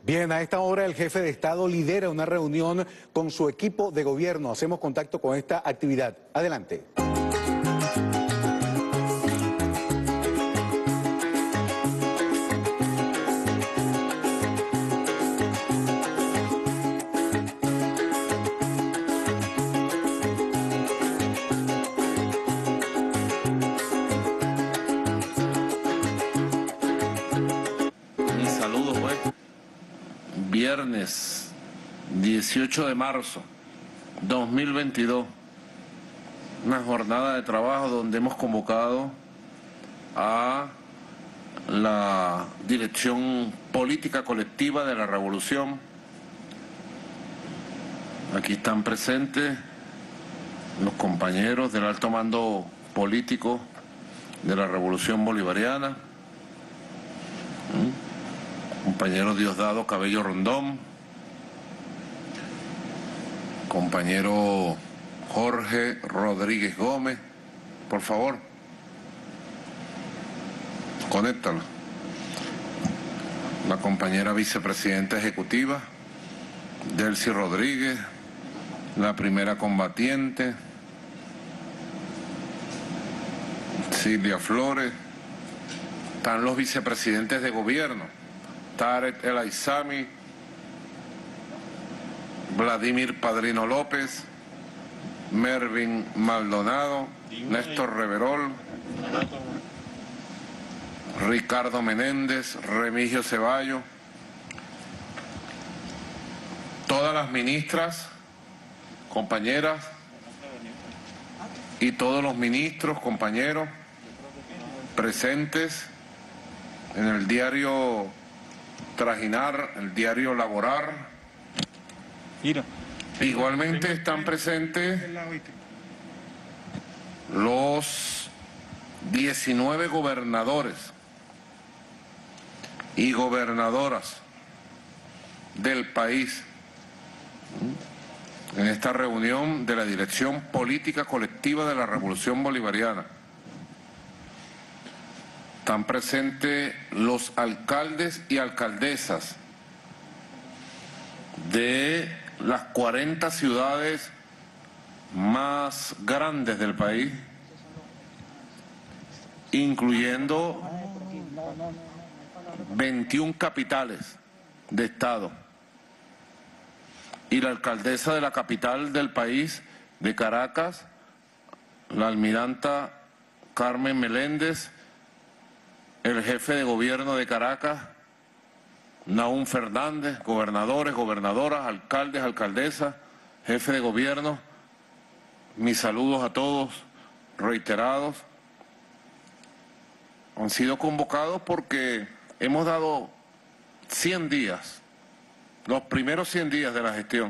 Bien, a esta hora el jefe de Estado lidera una reunión con su equipo de gobierno. Hacemos contacto con esta actividad. Adelante. Viernes 18 de marzo 2022, una jornada de trabajo donde hemos convocado a la dirección política colectiva de la revolución. Aquí están presentes los compañeros del alto mando político de la revolución bolivariana, compañero Diosdado Cabello Rondón, compañero Jorge Rodríguez Gómez, por favor, conéctalo. La compañera vicepresidenta ejecutiva, Delcy Rodríguez, la primera combatiente, Silvia Flores, están los vicepresidentes de gobierno, Tarek El Aizami, Vladimir Padrino López, Mervin Maldonado, Néstor Reverol, Ricardo Menéndez, Remigio Ceballos, todas las ministras, compañeras, y todos los ministros, compañeros, presentes en el diario Trajinar, el diario Laborar. Igualmente están presentes los 19 gobernadores y gobernadoras del país en esta reunión de la Dirección Política Colectiva de la Revolución Bolivariana. Están presentes los alcaldes y alcaldesas de las 40 ciudades más grandes del país, incluyendo 21 capitales de estado, y la alcaldesa de la capital del país, de Caracas, la almiranta Carmen Meléndez, el jefe de gobierno de Caracas, Nahum Fernández, gobernadores, gobernadoras, alcaldes, alcaldesas, jefe de gobierno. Mis saludos a todos, reiterados. Han sido convocados porque hemos dado 100 días, los primeros 100 días de la gestión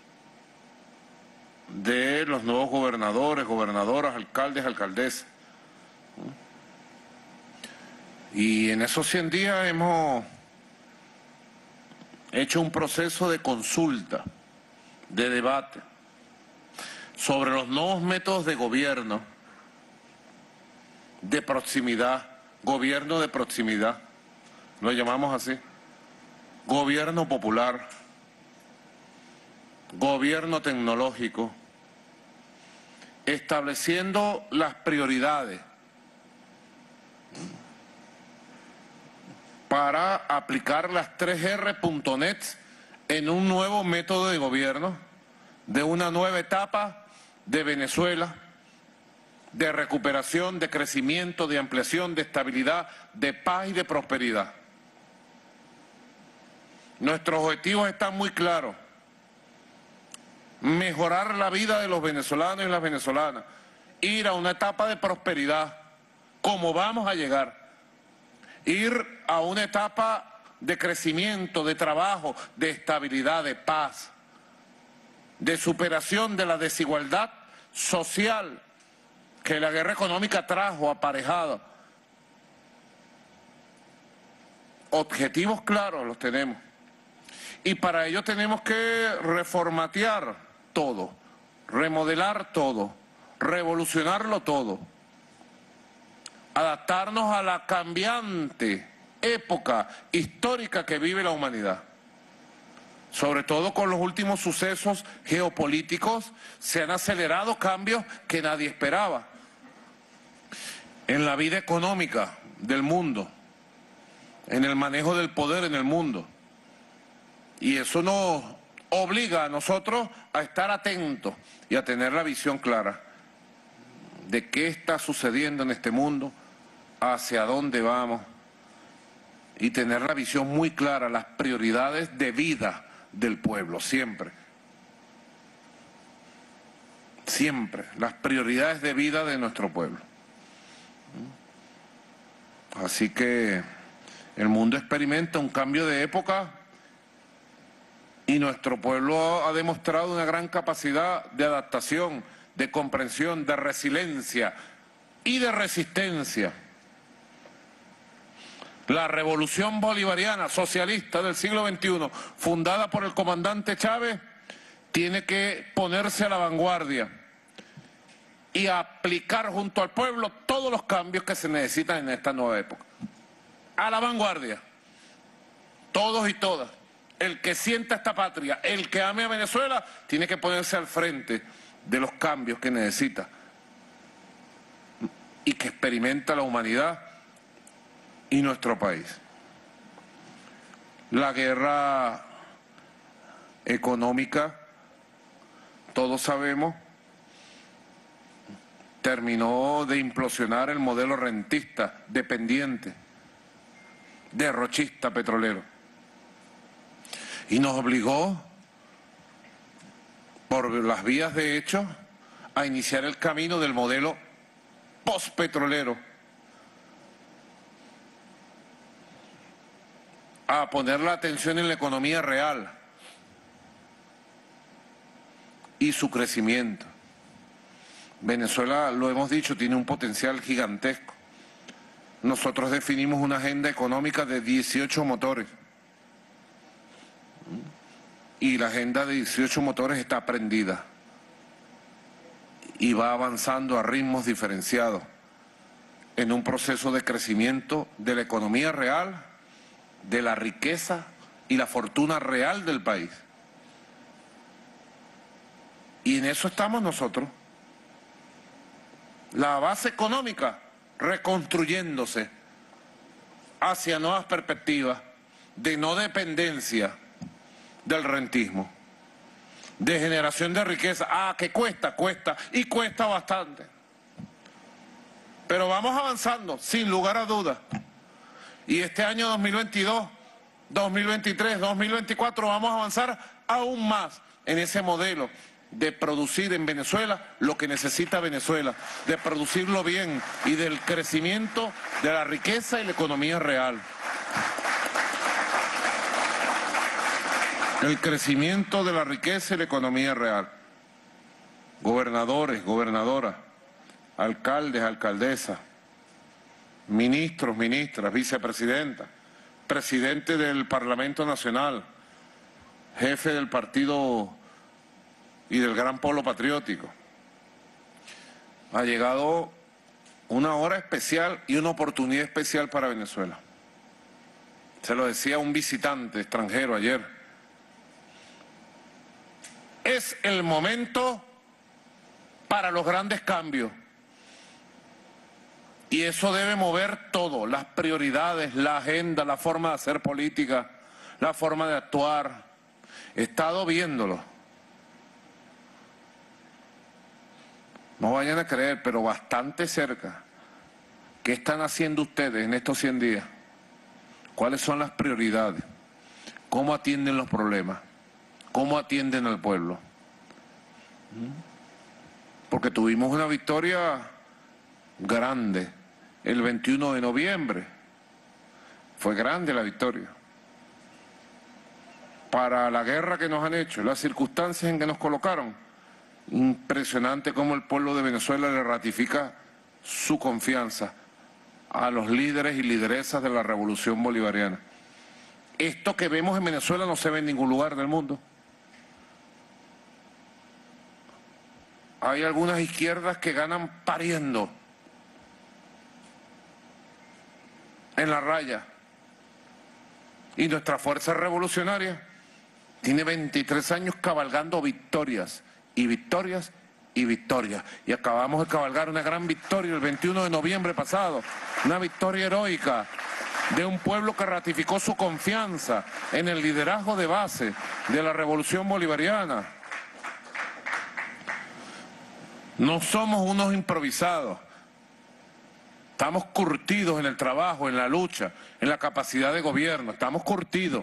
de los nuevos gobernadores, gobernadoras, alcaldes, alcaldesas. Y en esos 100 días hemos hecho un proceso de consulta, de debate, sobre los nuevos métodos de gobierno, de proximidad, gobierno de proximidad, lo llamamos así, gobierno popular, gobierno tecnológico, estableciendo las prioridades para aplicar las 3R.net en un nuevo método de gobierno, de una nueva etapa de Venezuela, de recuperación, de crecimiento, de ampliación, de estabilidad, de paz y de prosperidad. Nuestros objetivos están muy claros: mejorar la vida de los venezolanos y las venezolanas, ir a una etapa de prosperidad, como vamos a llegar. Ir a una etapa de crecimiento, de trabajo, de estabilidad, de paz, de superación de la desigualdad social que la guerra económica trajo aparejada. Objetivos claros los tenemos. Y para ello tenemos que reformatear todo, remodelar todo, revolucionarlo todo. Adaptarnos a la cambiante época histórica que vive la humanidad. sobre todo con los últimos sucesos geopolíticos, se han acelerado cambios que nadie esperaba en la vida económica del mundo, en el manejo del poder en el mundo. Y eso nos obliga a nosotros a estar atentos y a tener la visión clara de qué está sucediendo en este mundo, hacia dónde vamos, y tener la visión muy clara, las prioridades de vida del pueblo, siempre. Siempre, las prioridades de vida de nuestro pueblo. Así que el mundo experimenta un cambio de época y nuestro pueblo ha demostrado una gran capacidad de adaptación, de comprensión, de resiliencia y de resistencia. La revolución bolivariana socialista del siglo XXI, fundada por el comandante Chávez, tiene que ponerse a la vanguardia y aplicar junto al pueblo todos los cambios que se necesitan en esta nueva época. A la vanguardia, todos y todas. El que sienta esta patria, el que ame a Venezuela, tiene que ponerse al frente de los cambios que necesita y que experimenta la humanidad y nuestro país. La guerra económica, todos sabemos, terminó de implosionar el modelo rentista, dependiente, derrochista petrolero. Y nos obligó, por las vías de hecho, a iniciar el camino del modelo postpetrolero, a poner la atención en la economía real y su crecimiento. Venezuela, lo hemos dicho, tiene un potencial gigantesco. Nosotros definimos una agenda económica de 18 motores. Y la agenda de 18 motores está prendida y va avanzando a ritmos diferenciados en un proceso de crecimiento de la economía real, de la riqueza y la fortuna real del país. Y en eso estamos nosotros. La base económica reconstruyéndose hacia nuevas perspectivas de no dependencia del rentismo, de generación de riqueza. Que cuesta y cuesta bastante. Pero vamos avanzando, sin lugar a dudas. Y este año 2022, 2023, 2024 vamos a avanzar aún más en ese modelo de producir en Venezuela lo que necesita Venezuela, de producirlo bien y del crecimiento de la riqueza y la economía real. El crecimiento de la riqueza y la economía real. Gobernadores, gobernadoras, alcaldes, alcaldesas, ministros, ministras, vicepresidentas, presidente del Parlamento Nacional, jefe del partido y del Gran Polo Patriótico. Ha llegado una hora especial y una oportunidad especial para Venezuela. Se lo decía un visitante extranjero ayer. Es el momento para los grandes cambios. Y eso debe mover todo, las prioridades, la agenda, la forma de hacer política, la forma de actuar. He estado viéndolo. No vayan a creer, pero bastante cerca. ¿Qué están haciendo ustedes en estos 100 días? ¿Cuáles son las prioridades? ¿Cómo atienden los problemas? ¿Cómo atienden al pueblo? Porque tuvimos una victoria grande el 21 de noviembre. Fue grande la victoria. Para la guerra que nos han hecho, las circunstancias en que nos colocaron, impresionante cómo el pueblo de Venezuela le ratifica su confianza a los líderes y lideresas de la revolución bolivariana. Esto que vemos en Venezuela no se ve en ningún lugar del mundo. Hay algunas izquierdas que ganan pariendo en la raya. Y nuestra fuerza revolucionaria Tiene 23 años cabalgando victorias y victorias y victorias. Y acabamos de cabalgar una gran victoria el 21 de noviembre pasado, una victoria heroica de un pueblo que ratificó su confianza en el liderazgo de base de la revolución bolivariana. No somos unos improvisados. Estamos curtidos en el trabajo, en la lucha, en la capacidad de gobierno. Estamos curtidos.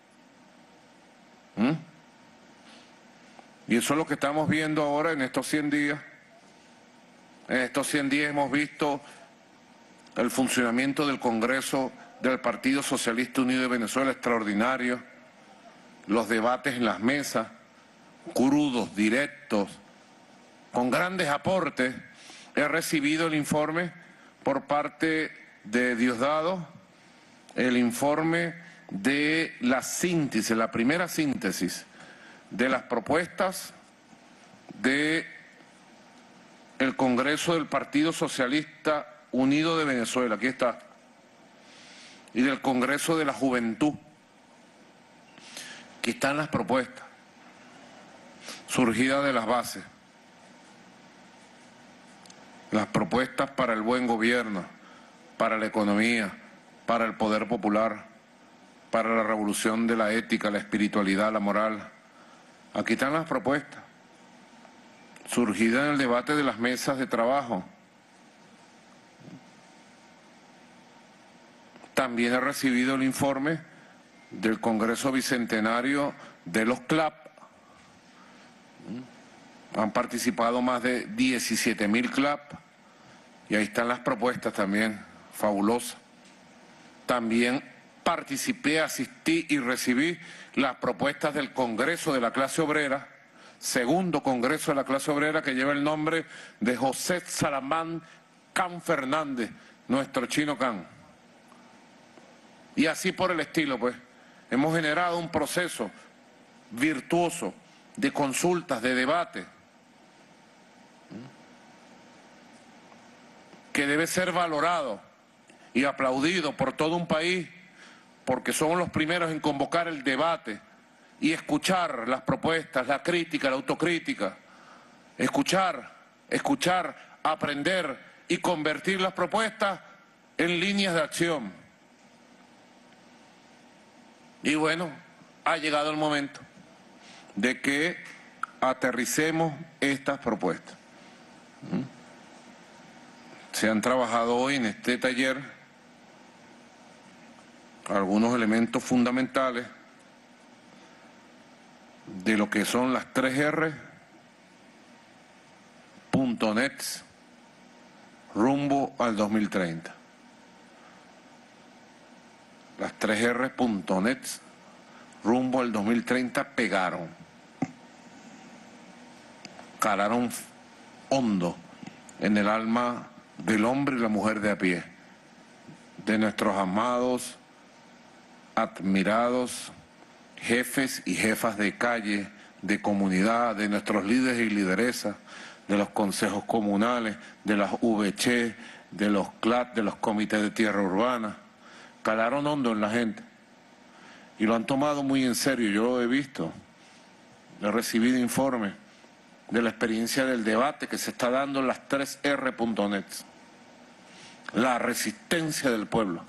Y eso es lo que estamos viendo ahora en estos 100 días. En estos 100 días hemos visto el funcionamiento del Congreso del Partido Socialista Unido de Venezuela extraordinario, los debates en las mesas, crudos, directos, con grandes aportes. He recibido el informe por parte de Diosdado, el informe de la síntesis, la primera síntesis de las propuestas del Congreso del Partido Socialista Unido de Venezuela, aquí está, y del Congreso de la Juventud. Aquí están las propuestas, surgidas de las bases. Las propuestas para el buen gobierno, para la economía, para el poder popular, para la revolución de la ética, la espiritualidad, la moral. Aquí están las propuestas, surgidas en el debate de las mesas de trabajo. También he recibido el informe del Congreso Bicentenario de los CLAP. Han participado más de 17.000 CLAP y ahí están las propuestas también, fabulosas. También participé, asistí y recibí las propuestas del Congreso de la Clase Obrera, segundo Congreso de la Clase Obrera, que lleva el nombre de José Salamán Can Fernández, nuestro Chino Can. Y así por el estilo, pues, hemos generado un proceso virtuoso de consultas, de debate, que debe ser valorado y aplaudido por todo un país, porque somos los primeros en convocar el debate y escuchar las propuestas, la crítica, la autocrítica, escuchar, aprender y convertir las propuestas en líneas de acción. Y bueno, ha llegado el momento de que aterricemos estas propuestas. Se han trabajado hoy en este taller algunos elementos fundamentales de lo que son las 3R.net rumbo al 2030. Las 3R.net rumbo al 2030 pegaron, calaron hondo en el alma del hombre y la mujer de a pie, de nuestros amados, admirados jefes y jefas de calle, de comunidad, de nuestros líderes y lideresas, de los consejos comunales, de las VC, de los CLAT, de los comités de tierra urbana. Calaron hondo en la gente y lo han tomado muy en serio. Yo lo he visto, he recibido informes de la experiencia del debate que se está dando en las 3R.net. La resistencia del pueblo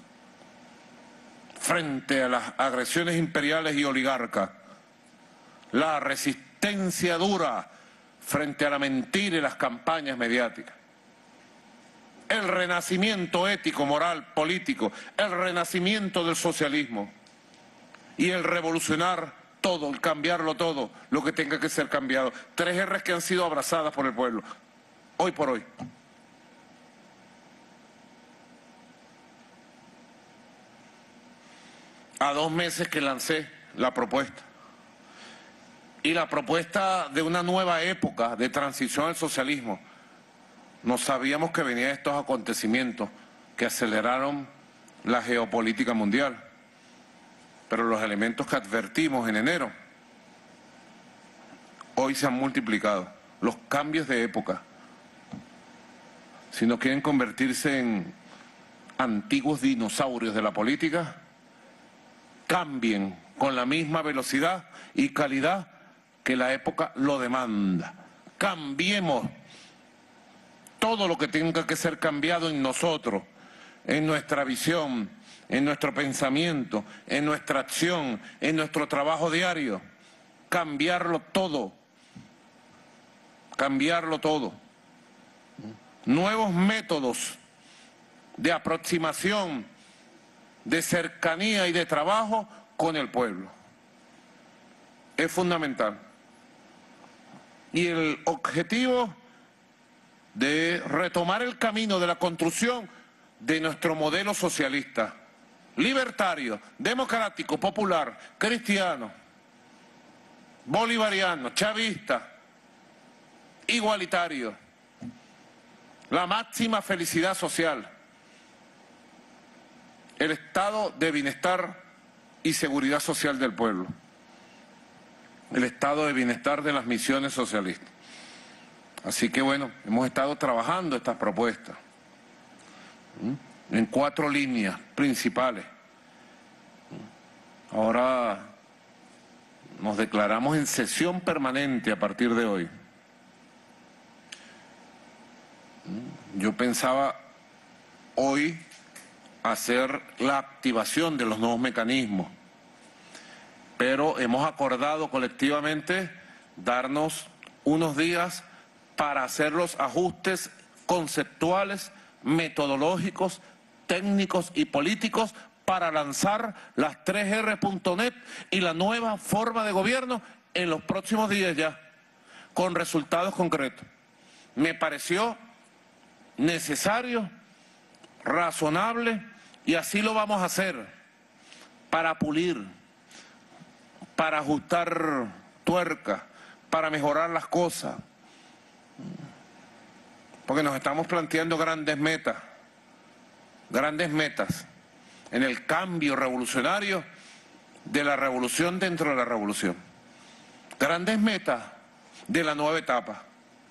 frente a las agresiones imperiales y oligarcas, la resistencia dura frente a la mentira y las campañas mediáticas, el renacimiento ético, moral, político, el renacimiento del socialismo y el revolucionar todo, el cambiarlo todo, lo que tenga que ser cambiado. 3 R's que han sido abrazadas por el pueblo, hoy por hoy. A 2 meses que lancé la propuesta. Y la propuesta de una nueva época de transición al socialismo. No sabíamos que venían estos acontecimientos que aceleraron la geopolítica mundial. Pero los elementos que advertimos en enero, hoy se han multiplicado. Los cambios de época. Si no quieren convertirse en antiguos dinosaurios de la política, cambien con la misma velocidad y calidad que la época lo demanda. Cambiemos todo lo que tenga que ser cambiado en nosotros, en nuestra visión, en nuestro pensamiento, en nuestra acción, en nuestro trabajo diario. Cambiarlo todo. Cambiarlo todo. Nuevos métodos de aproximación, de cercanía y de trabajo con el pueblo. Es fundamental. Y el objetivo de retomar el camino de la construcción de nuestro modelo socialista, libertario, democrático, popular, cristiano, bolivariano, chavista, igualitario, la máxima felicidad social, el estado de bienestar y seguridad social del pueblo, el estado de bienestar de las misiones socialistas. Así que bueno, hemos estado trabajando estas propuestas en 4 líneas principales. Ahora nos declaramos en sesión permanente a partir de hoy. Yo pensaba hoy hacer la activación de los nuevos mecanismos, pero hemos acordado colectivamente darnos unos días para hacer los ajustes conceptuales, metodológicos, técnicos y políticos para lanzar las 3R.net y la nueva forma de gobierno en los próximos días ya, con resultados concretos. Me pareció necesario, razonable, y así lo vamos a hacer, para pulir, para ajustar tuerca, para mejorar las cosas, porque nos estamos planteando grandes metas en el cambio revolucionario de la revolución dentro de la revolución, grandes metas de la nueva etapa.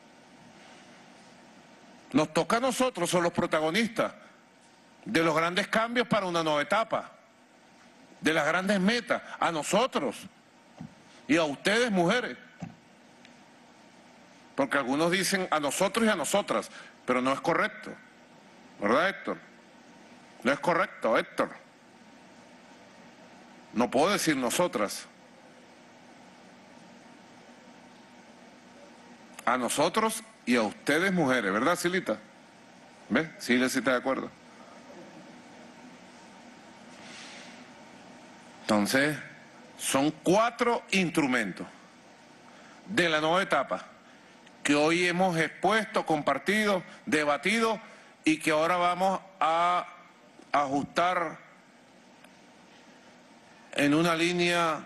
Nos toca a nosotros, son los protagonistas de los grandes cambios para una nueva etapa, de las grandes metas, a nosotros y a ustedes, mujeres. Porque algunos dicen a nosotros y a nosotras, pero no es correcto, ¿verdad, Héctor? No es correcto, Héctor. No puedo decir nosotras. A nosotros y a ustedes, mujeres, ¿verdad, Silita? ¿Ves? Silita, sí está de acuerdo. Entonces, son 4 instrumentos de la nueva etapa que hoy hemos expuesto, compartido, debatido y que ahora vamos a ajustar en una línea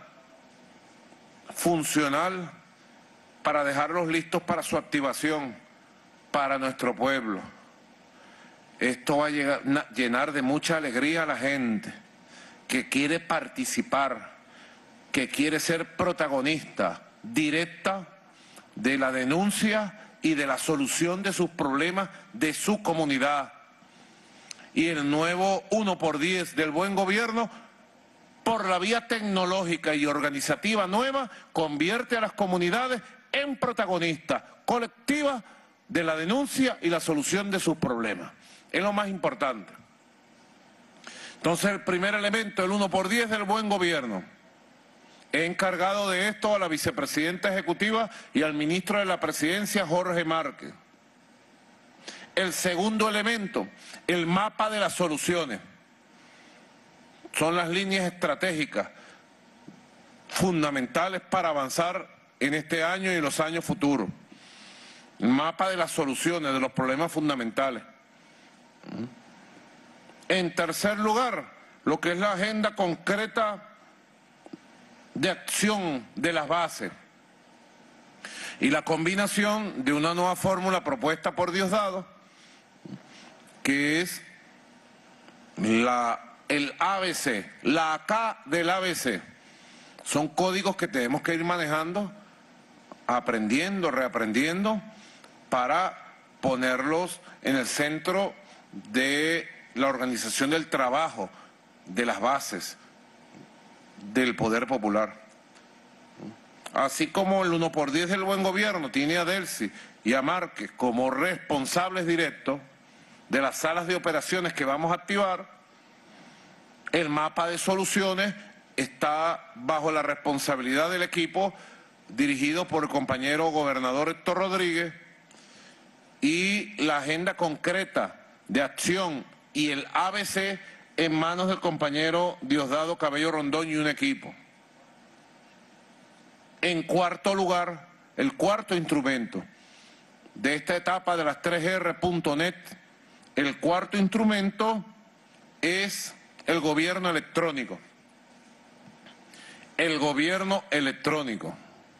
funcional para dejarlos listos para su activación para nuestro pueblo. Esto va a llenar de mucha alegría a la gente que quiere participar, que quiere ser protagonista directa de la denuncia y de la solución de sus problemas de su comunidad. Y el nuevo 1x10 del buen gobierno, por la vía tecnológica y organizativa nueva, convierte a las comunidades en protagonistas colectivas de la denuncia y la solución de sus problemas. Es lo más importante. Entonces, el primer elemento, el 1x10 del buen gobierno. He encargado de esto a la vicepresidenta ejecutiva y al ministro de la Presidencia, Jorge Márquez. El segundo elemento, el mapa de las soluciones. Son las líneas estratégicas fundamentales para avanzar en este año y en los años futuros. El mapa de las soluciones, de los problemas fundamentales. En tercer lugar, lo que es la agenda concreta de acción de las bases y la combinación de una nueva fórmula propuesta por Diosdado, que es el ABC, la AK del ABC. Son códigos que tenemos que ir manejando, aprendiendo, reaprendiendo, para ponerlos en el centro de la organización del trabajo, de las bases, del poder popular. Así como el 1x10 del buen gobierno tiene a Delcy y a Márquez como responsables directos de las salas de operaciones que vamos a activar, el mapa de soluciones está bajo la responsabilidad del equipo dirigido por el compañero gobernador Héctor Rodríguez, y la agenda concreta de acción y el ABC en manos del compañero Diosdado Cabello Rondón y un equipo. En cuarto lugar, el cuarto instrumento de esta etapa de las 3R.net, el cuarto instrumento es el gobierno electrónico. El gobierno electrónico.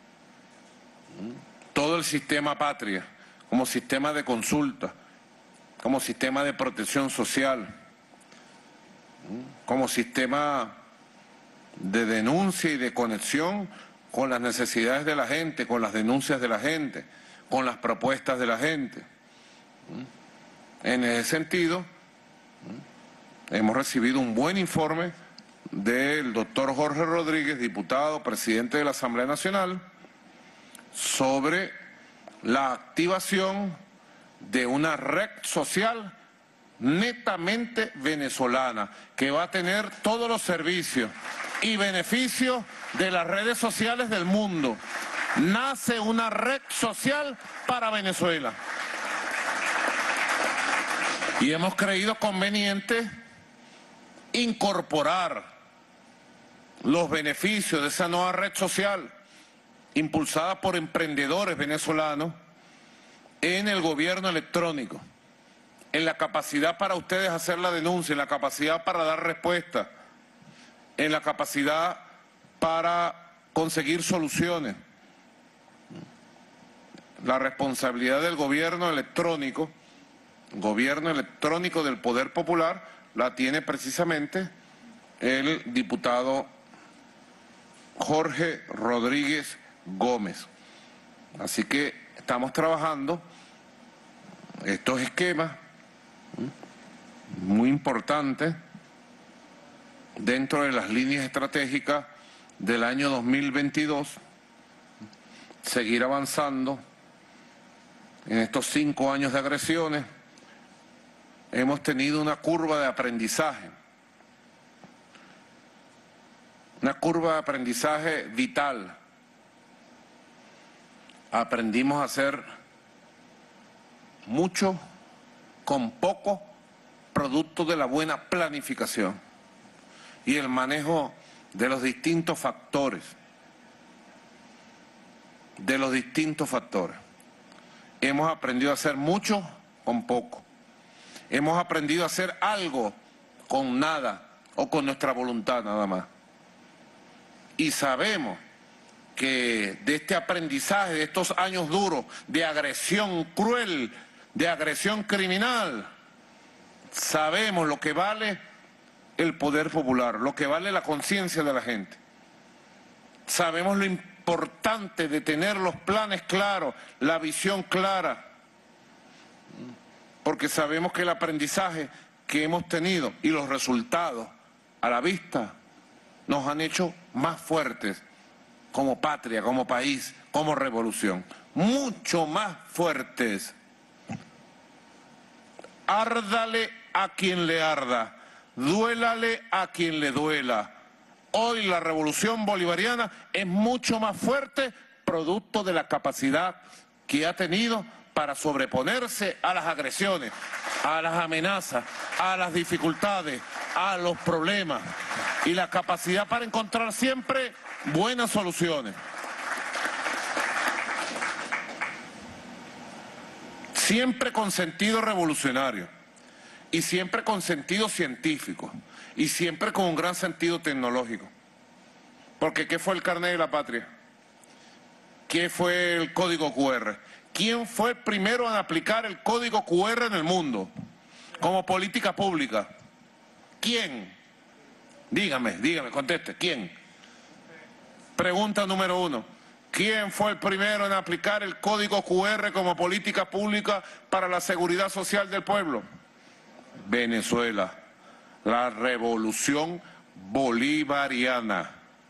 Todo el sistema Patria, como sistema de consulta, como sistema de protección social, como sistema de denuncia y de conexión con las necesidades de la gente, con las denuncias de la gente, con las propuestas de la gente. En ese sentido, hemos recibido un buen informe del doctor Jorge Rodríguez, diputado, presidente de la Asamblea Nacional, sobre la activación de una red social netamente venezolana, que va a tener todos los servicios y beneficios de las redes sociales del mundo. Nace una red social para Venezuela. Y hemos creído conveniente incorporar los beneficios de esa nueva red social, impulsada por emprendedores venezolanos, en el gobierno electrónico, en la capacidad para ustedes hacer la denuncia, en la capacidad para dar respuesta, en la capacidad para conseguir soluciones. La responsabilidad del gobierno electrónico del Poder Popular, la tiene precisamente el diputado Jorge Rodríguez Gómez. Así que estamos trabajando estos esquemas muy importantes dentro de las líneas estratégicas del año 2022, seguir avanzando en estos 5 años de agresiones. Hemos tenido una curva de aprendizaje, vital. Aprendimos a hacer mucho con poco, producto de la buena planificación y el manejo de los distintos factores. Hemos aprendido a hacer mucho con poco. Hemos aprendido a hacer algo con nada o con nuestra voluntad nada más. Y sabemos que de este aprendizaje, de estos años duros, de agresión cruel, de agresión criminal, sabemos lo que vale el poder popular, lo que vale la conciencia de la gente. Sabemos lo importante de tener los planes claros, la visión clara, porque sabemos que el aprendizaje que hemos tenido y los resultados a la vista nos han hecho más fuertes como patria, como país, como revolución, mucho más fuertes. Árdale a quien le arda, duélale a quien le duela. Hoy la revolución bolivariana es mucho más fuerte, producto de la capacidad que ha tenido para sobreponerse a las agresiones, a las amenazas, a las dificultades, a los problemas, y la capacidad para encontrar siempre buenas soluciones. Siempre con sentido revolucionario, y siempre con sentido científico, y siempre con un gran sentido tecnológico. Porque ¿qué fue el carnet de la patria? ¿Qué fue el código QR? ¿Quién fue el primero en aplicar el código QR en el mundo como política pública? ¿Quién? Dígame, conteste, ¿quién? Pregunta número 1. ¿Quién fue el primero en aplicar el código QR como política pública para la seguridad social del pueblo? Venezuela. La revolución bolivariana.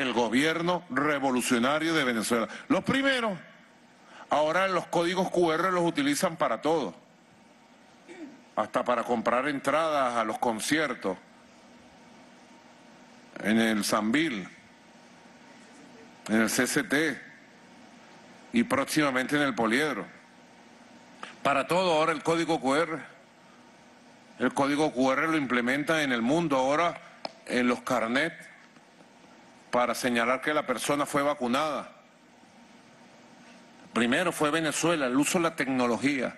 el gobierno revolucionario de Venezuela. Los primeros, ahora los códigos QR los utilizan para todo, hasta para comprar entradas a los conciertos, en el Sambil, en el CCT y próximamente en el Poliedro. Para todo ahora el código QR. El código QR lo implementan en el mundo ahora en los carnets para señalar que la persona fue vacunada. Primero fue Venezuela, el uso de la tecnología.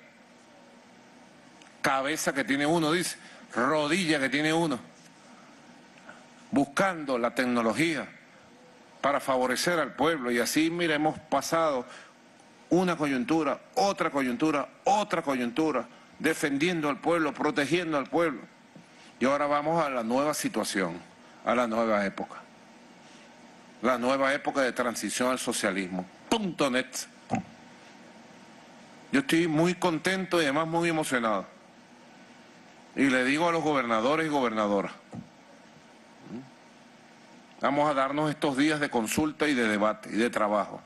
Cabeza que tiene uno, dice, rodilla que tiene uno. Buscando la tecnología para favorecer al pueblo. Y así, mira, hemos pasado una coyuntura, otra coyuntura, otra coyuntura, defendiendo al pueblo, protegiendo al pueblo. Y ahora vamos a la nueva situación, a la nueva época. La nueva época de transición al socialismo. .net. Yo estoy muy contento y además muy emocionado. Y le digo a los gobernadores y gobernadoras, vamos a darnos estos días de consulta y de debate y de trabajo.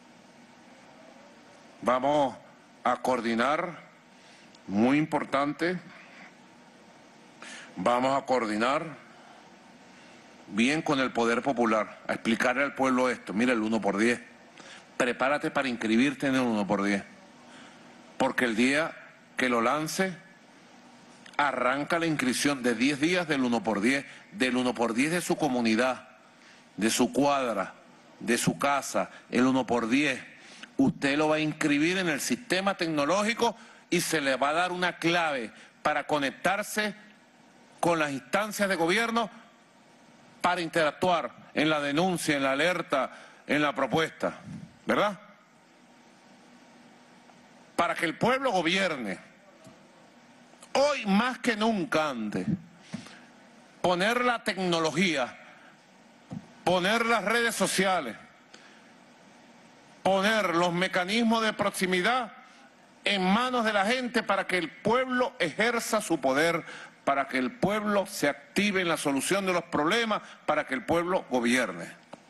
Vamos a coordinar, muy importante, vamos a coordinar bien con el poder popular, a explicarle al pueblo esto. Mira, el 1×10, prepárate para inscribirte en el 1×10, porque el día que lo lance, arranca la inscripción de 10 días del 1×10, del 1×10 de su comunidad, de su cuadra, de su casa, el 1×10. Usted lo va a inscribir en el sistema tecnológico y se le va a dar una clave para conectarse con las instancias de gobierno para interactuar en la denuncia, en la alerta, en la propuesta, ¿verdad? Para que el pueblo gobierne. Hoy más que nunca antes, poner la tecnología, poner las redes sociales, poner los mecanismos de proximidad en manos de la gente para que el pueblo ejerza su poder, para que el pueblo se active en la solución de los problemas, para que el pueblo gobierne.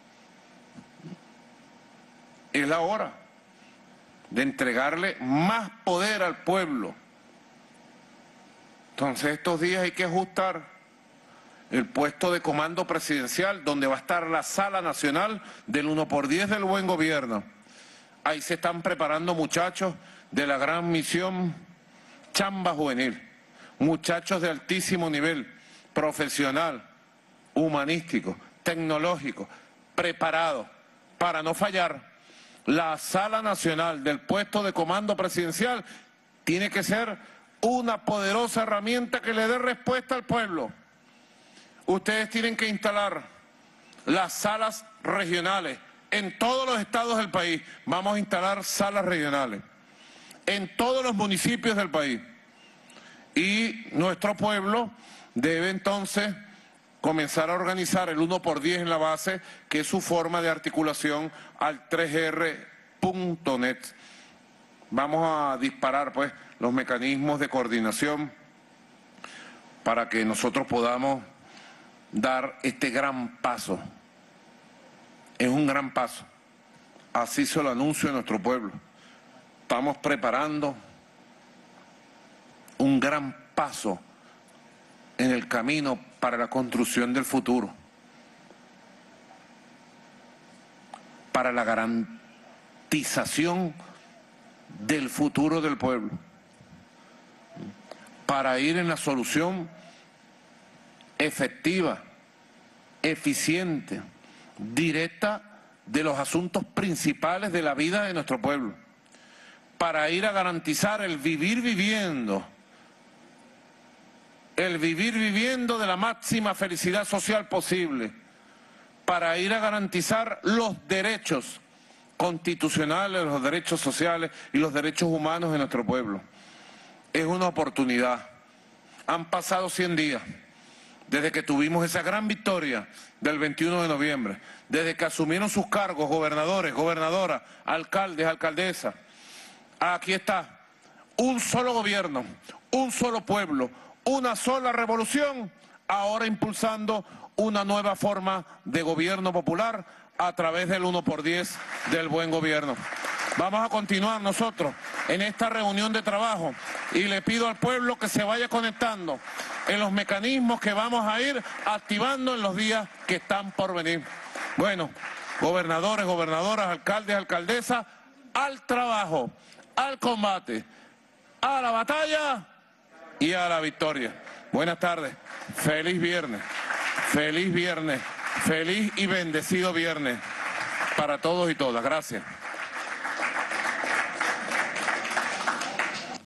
Es la hora de entregarle más poder al pueblo. Entonces estos días hay que ajustar el puesto de comando presidencial, donde va a estar la Sala Nacional del 1×10 del Buen Gobierno. Ahí se están preparando muchachos de la gran misión Chamba Juvenil, muchachos de altísimo nivel, profesional, humanístico, tecnológico, preparados para no fallar. La Sala Nacional del puesto de comando presidencial tiene que ser una poderosa herramienta que le dé respuesta al pueblo. Ustedes tienen que instalar las salas regionales en todos los estados del país. Vamos a instalar salas regionales en todos los municipios del país. Y nuestro pueblo debe entonces comenzar a organizar el 1×10 en la base, que es su forma de articulación al 3R.net. Vamos a disparar pues los mecanismos de coordinación para que nosotros podamos dar este gran paso. Es un gran paso. Así se lo anuncio a nuestro pueblo. Estamos preparando un gran paso en el camino para la construcción del futuro, para la garantización del futuro del pueblo, para ir en la solución efectiva, eficiente, directa de los asuntos principales de la vida de nuestro pueblo, para ir a garantizar el vivir viviendo de la máxima felicidad social posible, para ir a garantizar los derechos constitucionales, los derechos sociales y los derechos humanos de nuestro pueblo. Es una oportunidad. Han pasado 100 días desde que tuvimos esa gran victoria del 21 de noviembre, desde que asumieron sus cargos gobernadores, gobernadoras, alcaldes, alcaldesas. Aquí está, un solo gobierno, un solo pueblo, una sola revolución, ahora impulsando una nueva forma de gobierno popular a través del 1x10 del buen gobierno. Vamos a continuar nosotros en esta reunión de trabajo y le pido al pueblo que se vaya conectando en los mecanismos que vamos a ir activando en los días que están por venir. Bueno, gobernadores, gobernadoras, alcaldes, alcaldesas, al trabajo, al combate, a la batalla y a la victoria. Buenas tardes, feliz viernes, feliz y bendecido viernes para todos y todas. Gracias.